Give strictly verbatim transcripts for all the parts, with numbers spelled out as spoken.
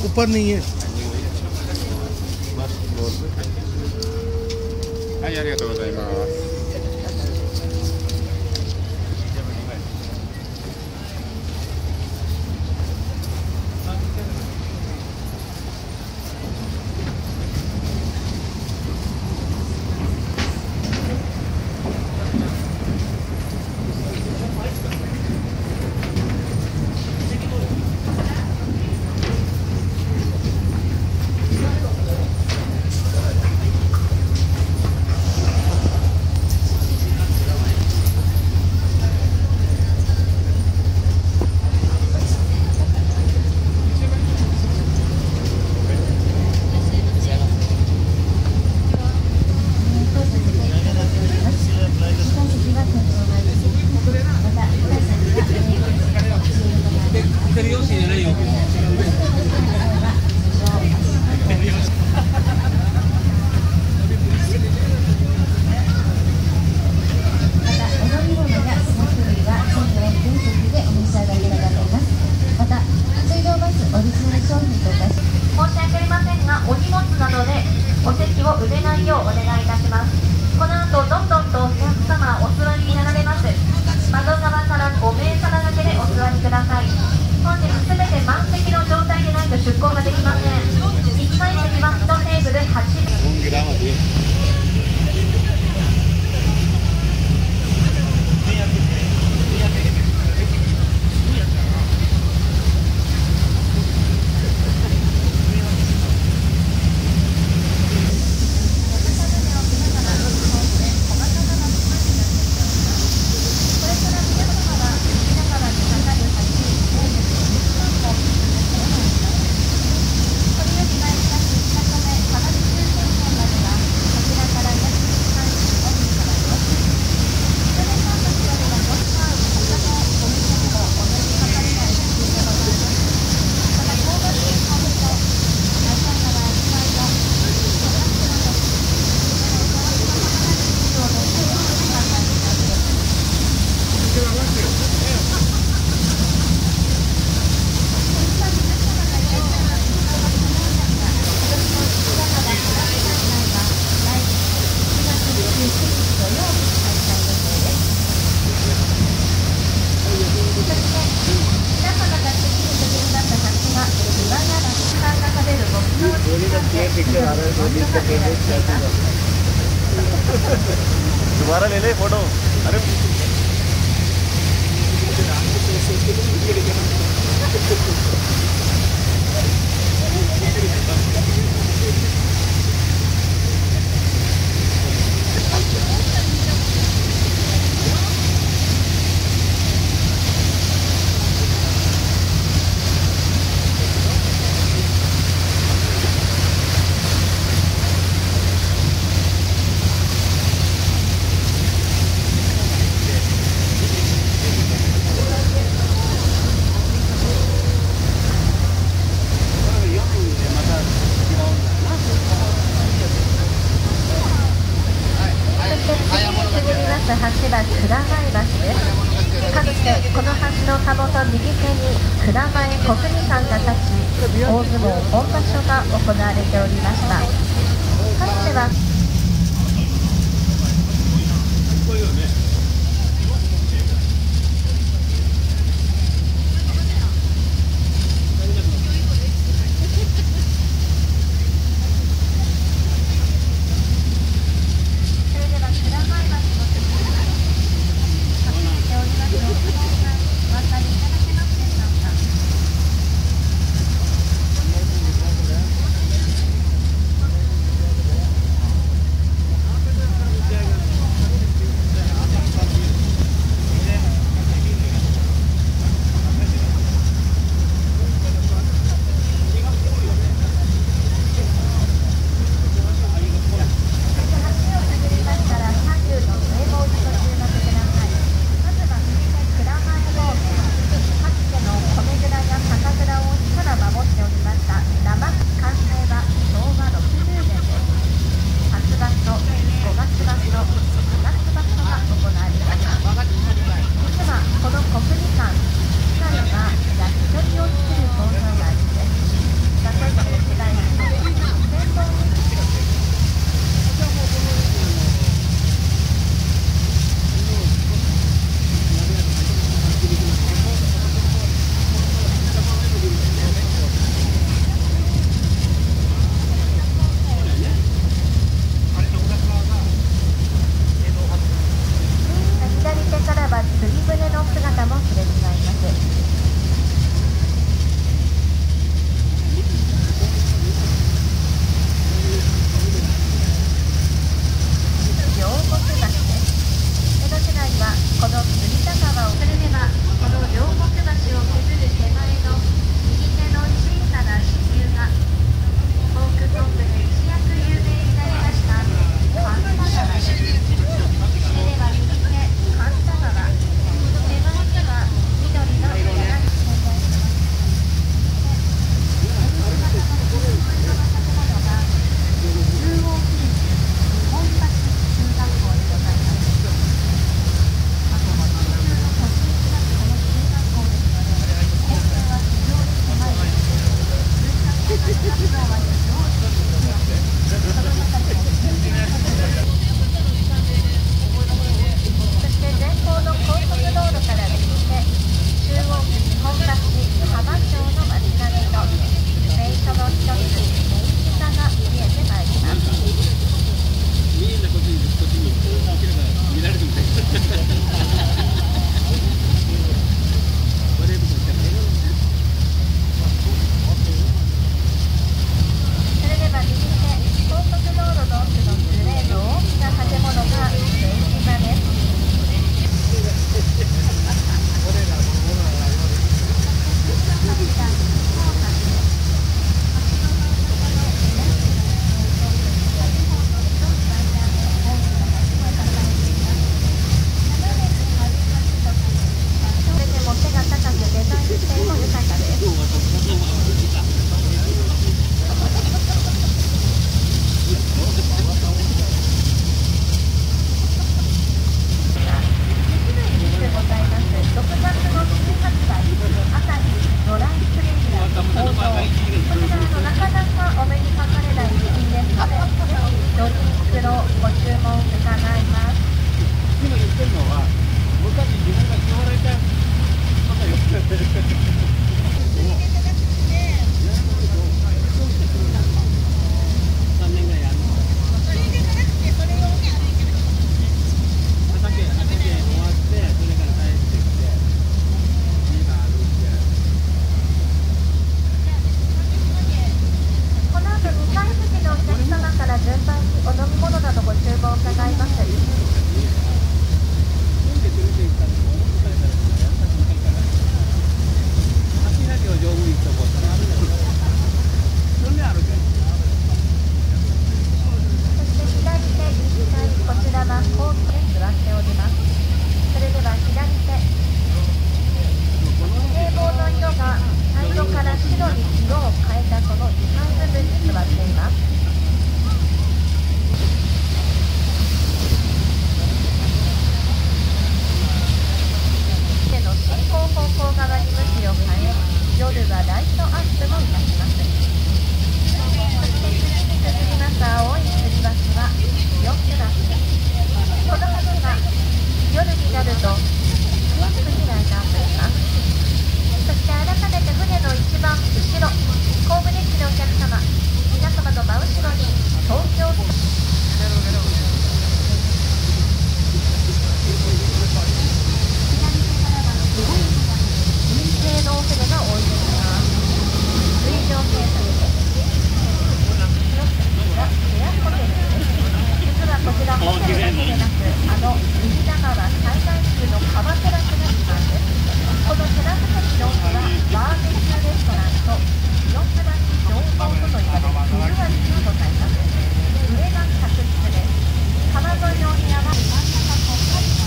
ऊपर नहीं है। はい、ありがとうございます。 दोबारा ले ले फोटो। अरे 橋は蔵前橋です。かつてこの橋のたもと右手に蔵前国技館が立ち、大相撲本場所が行われておりました。かつてはアップもいたします。そして次に進みます青い吊り橋はよんクラス。この橋は夜になるとピンクにライトアップします。そして改めて船の一番後ろ、後部デッキのお客様、皆様の真後ろに東京民営のお船が置いています。水上警察レアホテルです。実はこちらホテルだけでなく、あの隅田川最大級の川テラスが自慢です。このテラス席の奥はバーベキューレストランと清須橋上皇とと言われるブルワリーがございます。上が客室です。川沿いのお部屋は真ん中と北海道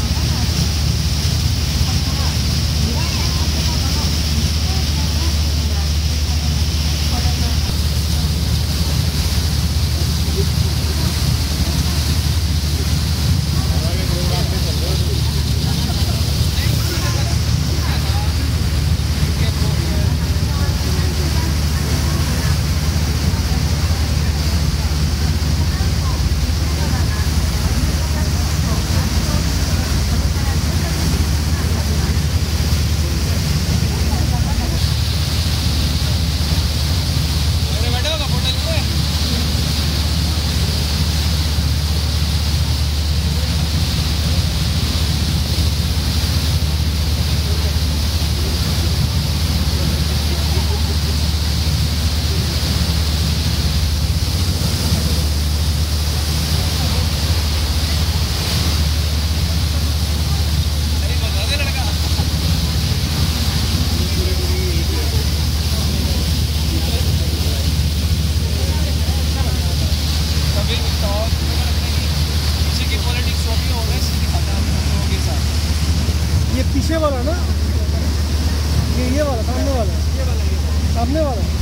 ये पीछे वाला ना, ये ये वाला सामने वाला, सामने वाला